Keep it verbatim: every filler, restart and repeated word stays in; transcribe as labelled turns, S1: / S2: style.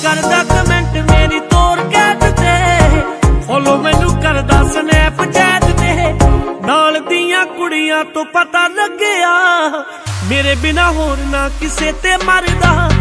S1: करदा कमेंट मेरी तोर कैट ते, फॉलो मैनू करदा स्नैपचैट ते। नाल दियां कुड़ियां तो पता लग्या मेरे बिना होर ना किसे ते मरदा।